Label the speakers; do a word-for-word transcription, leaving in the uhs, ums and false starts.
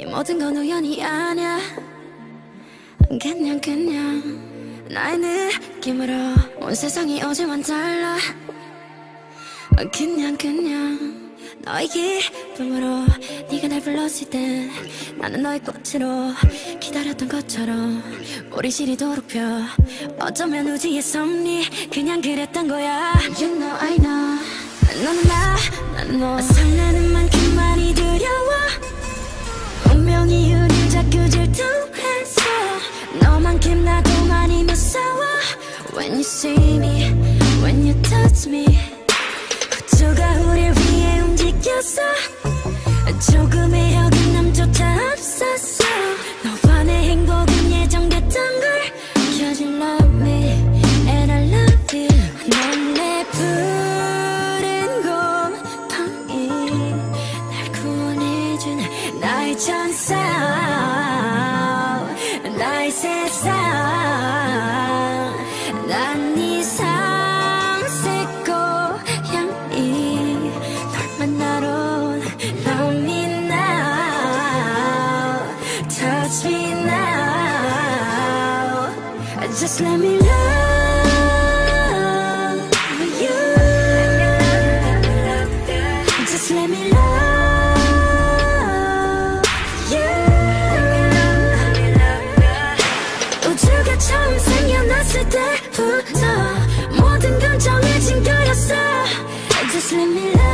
Speaker 1: 모든 건 우연이 아냐. 그냥 그냥 나의 느낌으로 온 세상이 어제와는 달라. 그냥 그냥 너의 기쁨으로 네가 날 불렀을 때 나는 너의 꽃으로 기다렸던 것처럼 우리 시리도록 펴. 어쩌면 우주의 섭리 그냥 그랬던 거야. You know I know 너는 나, 난 너. 설레는 만큼 많이 두려워. 운명이 우릴 자꾸 질투해서 너만큼 나도 많이 무서워. When you see me, when you touch me, 우주가 우릴 위해 움직였어. 조금의 어긋남조차 없었어. 너와 내 행복은 예정됐던 걸. Cause you love me and I love you. 넌 내 푸른 곰팡이 날 구원해준 나의 천사, 나의 세상. 난 네 상색 고양이 널 만나러 온 Love me now, touch me now. Just let me love you. Just let me love you. 우주가 처음 생겨났을 때부터 모든 건 정해진 거였어. Just let me love